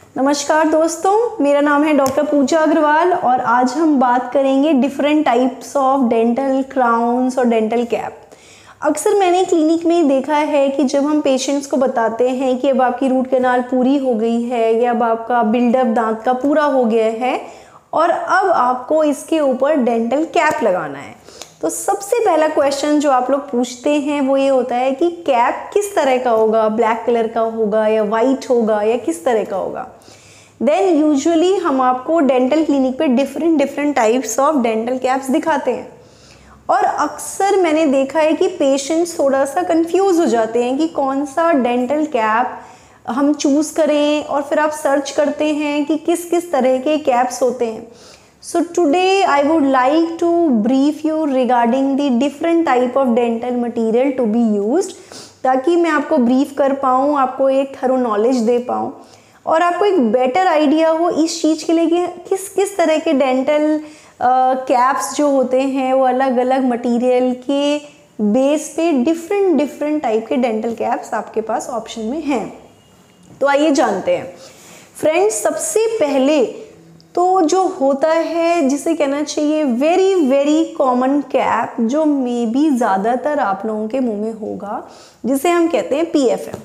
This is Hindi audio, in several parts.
नमस्कार दोस्तों, मेरा नाम है डॉक्टर पूजा अग्रवाल और आज हम बात करेंगे different types of dental crowns और डेंटल कैप। अक्सर मैंने क्लिनिक में देखा है कि जब हम पेशेंट्स को बताते हैं कि अब आपकी रूट कैनाल पूरी हो गई है या अब आपका बिल्डअप दांत का पूरा हो गया है और अब आपको इसके ऊपर डेंटल कैप लगाना है, तो सबसे पहला क्वेश्चन जो आप लोग पूछते हैं वो ये होता है कि कैप किस तरह का होगा, ब्लैक कलर का होगा या वाइट होगा या किस तरह का होगा। देन यूजुअली हम आपको डेंटल क्लिनिक पे different types of dental caps दिखाते हैं और अक्सर मैंने देखा है कि पेशेंट्स थोड़ा सा कंफ्यूज हो जाते हैं कि कौन सा डेंटल कैप हम चूज़ करें और फिर आप सर्च करते हैं कि किस किस तरह के कैप्स होते हैं। So today I would like to brief you regarding the different type of dental material to be used, ताकि मैं आपको ब्रीफ कर पाऊँ, आपको एक थरो नॉलेज दे पाऊँ और आपको एक बेटर आइडिया हो इस चीज़ के लिए कि किस किस तरह के डेंटल कैप्स जो होते हैं वो अलग अलग मटेरियल के बेस पे डिफरेंट टाइप के डेंटल कैप्स आपके पास ऑप्शन में हैं। तो आइए जानते हैं फ्रेंड्स। सबसे पहले तो जो होता है जिसे कहना चाहिए वेरी कॉमन कैप, जो मे बी ज़्यादातर आप लोगों के मुंह में होगा, जिसे हम कहते हैं PFM।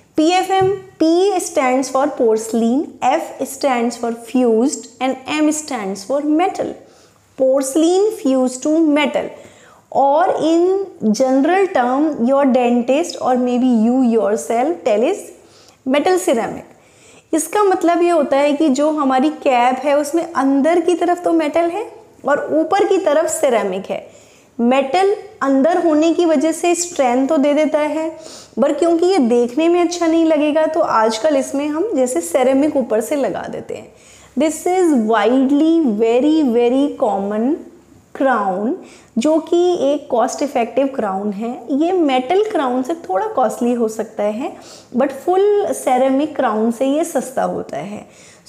PFM, P stands for porcelain, F stands for fused and M stands for metal. Porcelain fused to metal, or in general term your dentist or maybe you yourself tell is metal ceramic। इसका मतलब ये होता है कि जो हमारी कैप है उसमें अंदर की तरफ तो मेटल है और ऊपर की तरफ सिरेमिक है। मेटल अंदर होने की वजह से स्ट्रेंथ तो दे देता है, पर क्योंकि ये देखने में अच्छा नहीं लगेगा तो आजकल इसमें हम जैसे सिरेमिक ऊपर से लगा देते हैं। This is widely very common crown, जो कि एक कॉस्ट इफेक्टिव क्राउन है। ये मेटल क्राउन से थोड़ा कॉस्टली हो सकता है, बट फुल सेरेमिक क्राउन से ये सस्ता होता है।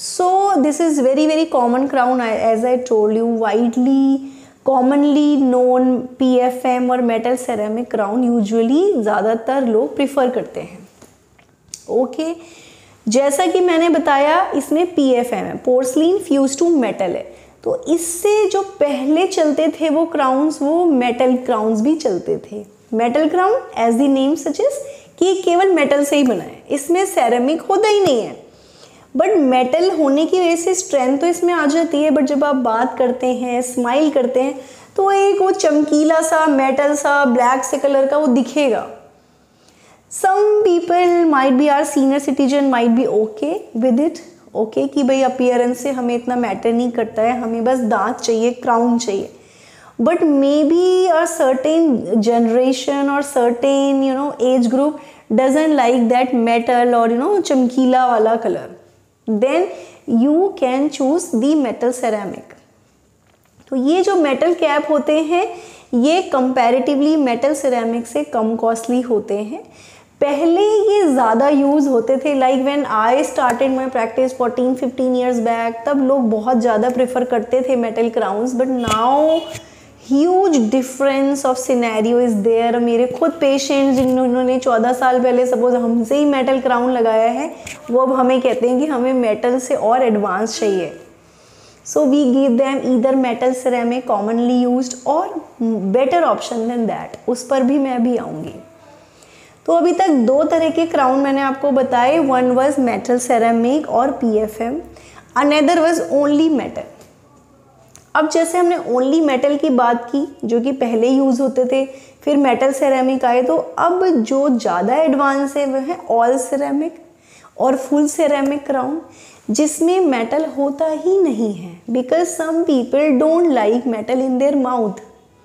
So this is very common crown, as I told you, widely commonly known PFM और मेटल सेरेमिक क्राउन यूजुअली ज़्यादातर लोग प्रिफर करते हैं। ओके, जैसा कि मैंने बताया इसमें PFM है, पोर्सलिन फ्यूज टू मेटल है, तो इससे जो पहले चलते थे वो क्राउन्स, वो मेटल क्राउन्स भी चलते थे। Metal crown as the name suggest कि केवल मेटल से ही बना है, इसमें सेरेमिक होता ही नहीं है, बट मेटल होने की वजह से स्ट्रेंथ तो इसमें आ जाती है। बट जब आप बात करते हैं, स्माइल करते हैं, तो एक वो चमकीला सा मेटल सा ब्लैक से कलर का वो दिखेगा। Some people might be, are senior citizen might be okay with it, okay कि भाई अपीयरेंस से हमें इतना मैटर नहीं करता है, हमें बस दांत चाहिए, क्राउन चाहिए। But maybe a certain generation और certain age group doesn't like that metal और चमकीला वाला colour, then you can choose the metal ceramic. तो ये जो मेटल कैप होते हैं ये कंपैरेटिवली मेटल सेरेमिक से कम कॉस्टली होते हैं। पहले ये ज़्यादा यूज़ होते थे, like when I started my practice 14-15 years back, तब लोग बहुत ज़्यादा प्रेफर करते थे metal crowns. But now huge difference of scenario is there. मेरे खुद पेशेंट्स जिन्होंने 14 साल पहले सपोज हमसे ही मेटल क्राउन लगाया है, वो अब हमें कहते हैं कि हमें मेटल से और एडवांस चाहिए। So we give them either metal ceramic commonly used और बेटर ऑप्शन देन दैट, उस पर भी मैं अभी आऊँगी। तो अभी तक दो तरह के क्राउन मैंने आपको बताए, वन वाज मेटल सेरेमिक और PFM, another was only metal. अब जैसे हमने ओनली मेटल की बात की जो कि पहले यूज़ होते थे, फिर मेटल सेरेमिक आए, तो अब जो ज़्यादा एडवांस है वह है ऑल सेरेमिक और फुल सेरेमिक क्राउन, जिसमें मेटल होता ही नहीं है, because some people don't like metal in their mouth.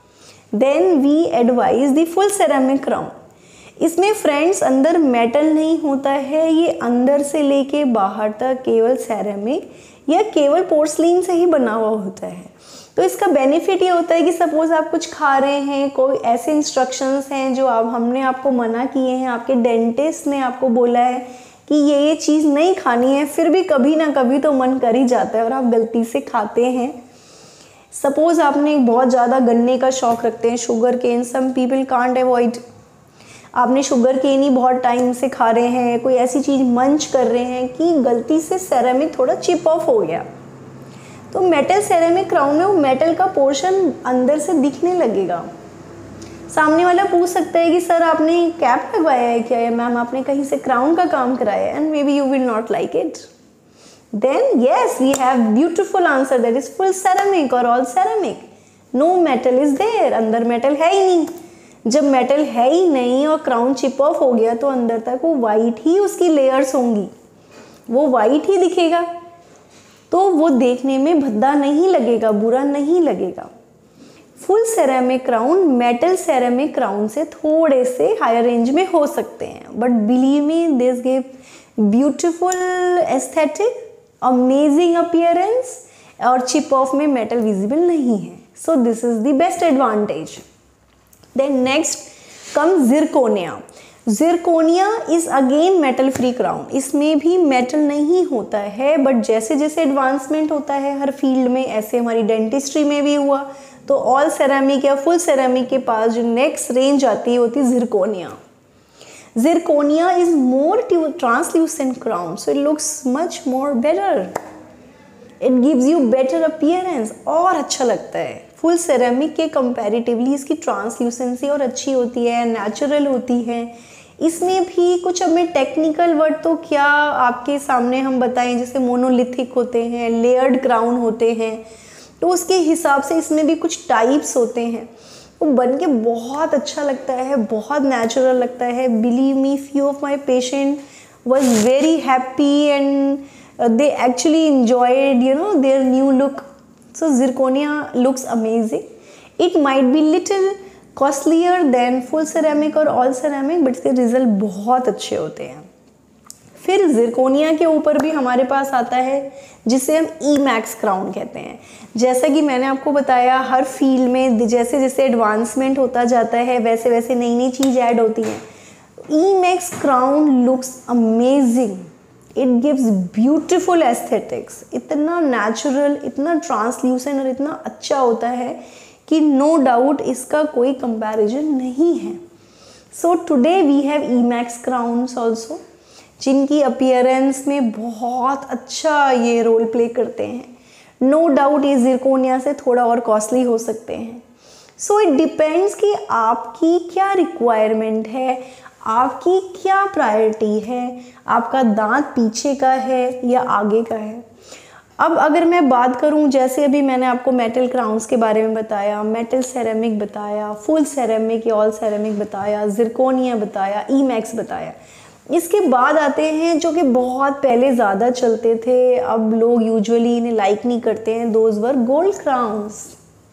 Then we advise the full ceramic crown. इसमें फ्रेंड्स अंदर मेटल नहीं होता है, ये अंदर से लेके बाहर तक केवल सेरेमिक या केवल पोर्सलिन से ही बना हुआ होता है। तो इसका बेनिफिट ये होता है कि सपोज आप कुछ खा रहे हैं, कोई ऐसे इंस्ट्रक्शंस हैं जो हमने आपको मना किए हैं, आपके डेंटिस्ट ने आपको बोला है कि ये चीज़ नहीं खानी है, फिर भी कभी ना कभी तो मन कर ही जाता है और आप गलती से खाते हैं। सपोज आपने बहुत ज़्यादा गन्ने का शौक रखते हैं, sugarcane, some people can't avoid, आपने शुगर केन ही बहुत टाइम से खा रहे हैं, कोई ऐसी चीज़ मंच कर रहे हैं कि गलती से सेरेमिक थोड़ा चिप ऑफ हो गया, तो मेटल सेरेमिक क्राउन में वो मेटल का पोर्शन अंदर से दिखने लगेगा। सामने वाला पूछ सकता है कि सर आपने कैप लगवाया है क्या, या मैम आपने कहीं से क्राउन का काम कराया है, and maybe you will not like it. Then yes, we have beautiful answer, that is full ceramic और all ceramic. No metal is there, अंदर मेटल है ही नहीं। जब मेटल है ही नहीं और क्राउन चिप ऑफ हो गया तो अंदर तक वो वाइट ही उसकी लेयर्स होंगी, वो वाइट ही दिखेगा, तो वो देखने में भद्दा नहीं लगेगा, बुरा नहीं लगेगा। Full ceramic crown metal ceramic crown से थोड़े से हायर रेंज में हो सकते हैं, but believe me this give beautiful aesthetic, amazing appearance, और चिप ऑफ में मेटल विजिबल नहीं है। So this is the best advantage. Then next come zirconia. Zirconia is again metal free crown. इसमें भी मेटल नहीं होता है, बट जैसे जैसे एडवांसमेंट होता है हर फील्ड में, ऐसे हमारी डेंटिस्ट्री में भी हुआ, तो ऑल सेरामिक या फुल सेरामिक के पास जो नेक्स्ट रेंज आती है होती है zirconia. Zirconia is more translucent crown, so it looks much more better, it gives you better appearance, और अच्छा लगता है। फुल सेरेमिक के कंपैरेटिवली इसकी ट्रांसल्यूसेंसी और अच्छी होती है, नेचुरल होती है। इसमें भी कुछ हमें टेक्निकल वर्ड तो क्या आपके सामने हम बताएं, जैसे मोनोलिथिक होते हैं, लेयर्ड क्राउन होते हैं, तो उसके हिसाब से इसमें भी कुछ टाइप्स होते हैं। वो बन के बहुत अच्छा लगता है, बहुत नेचुरल लगता है। Believe me, few of my patient was very happy and they actually enjoyed their new look. So zirconia looks amazing. It might be little costlier than full ceramic और all ceramic, but इसके रिजल्ट बहुत अच्छे होते हैं। फिर जिरकोनिया के ऊपर भी हमारे पास आता है जिसे हम ई-मैक्स क्राउन कहते हैं। जैसा कि मैंने आपको बताया, हर फील्ड में जैसे जैसे एडवांसमेंट होता जाता है वैसे वैसे नई नई चीज़ ऐड होती हैं। Emax crown looks amazing, it gives beautiful aesthetics, इतना नेचुरल, इतना ट्रांसल्यूसेंट और इतना अच्छा होता है कि नो डाउट इसका कोई कंपैरिजन नहीं है। So today we have emax crowns also, जिनकी अपीयरेंस में बहुत अच्छा ये रोल प्ले करते हैं। नो डाउट ये जिरकोनिया से थोड़ा और कॉस्टली हो सकते हैं। सो इट डिपेंड्स कि आपकी क्या रिक्वायरमेंट है, आपकी क्या प्रायोरिटी है, आपका दांत पीछे का है या आगे का है। अब अगर मैं बात करूं, जैसे अभी मैंने आपको मेटल क्राउन्स के बारे में बताया, मेटल सेरेमिक बताया, फुल सेरेमिक या ऑल सेरेमिक बताया, जिरकोनिया बताया, ई-मैक्स बताया, इसके बाद आते हैं जो कि बहुत पहले ज़्यादा चलते थे, अब लोग यूजुअली इन्हें लाइक नहीं करते हैं, दोज वर गोल्ड क्राउन्स।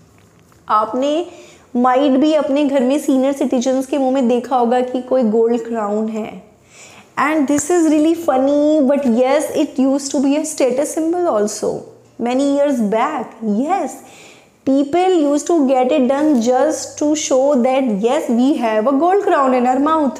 आपने माइट भी अपने घर में सीनियर सिटीजन्स के मुंह में देखा होगा कि कोई गोल्ड क्राउन है, and this is really funny, but yes it used to be a status symbol also many years back. Yes, people used to get it done just to show that yes we have a gold crown in our mouth,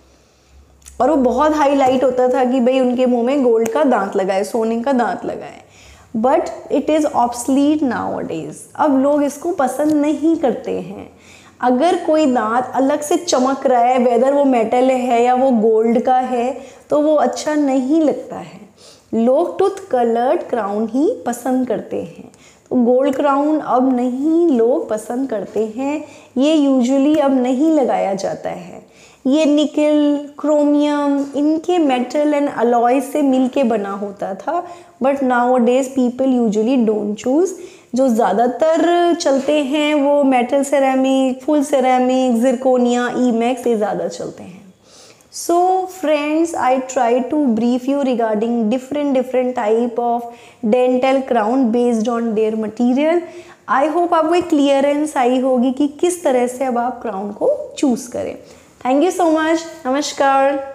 और वो बहुत हाईलाइट होता था कि भाई उनके मुंह में गोल्ड का दांत लगाए, सोने का दांत लगाए। But it is obsolete nowadays, अब लोग इसको पसंद नहीं करते हैं। अगर कोई दांत अलग से चमक रहा है, वेदर वो मेटल है या वो गोल्ड का है, तो वो अच्छा नहीं लगता है। लोग टूथ कलर्ड क्राउन ही पसंद करते हैं, तो गोल्ड क्राउन अब नहीं लोग पसंद करते हैं, ये यूजुअली अब नहीं लगाया जाता है। ये निकल, क्रोमियम, इनके मेटल एंड अलॉय से मिलके बना होता था, but nowadays people usually don't choose. जो ज़्यादातर चलते हैं वो metal ceramic, full ceramic, zirconia, emax, ये ज़्यादा चलते हैं। So friends, I try to brief you regarding different type of dental crown based on their material. I hope आपको एक क्लियरेंस आई होगी कि किस तरह से अब आप क्राउन को चूज़ करें। Thank you so much. Namaskar.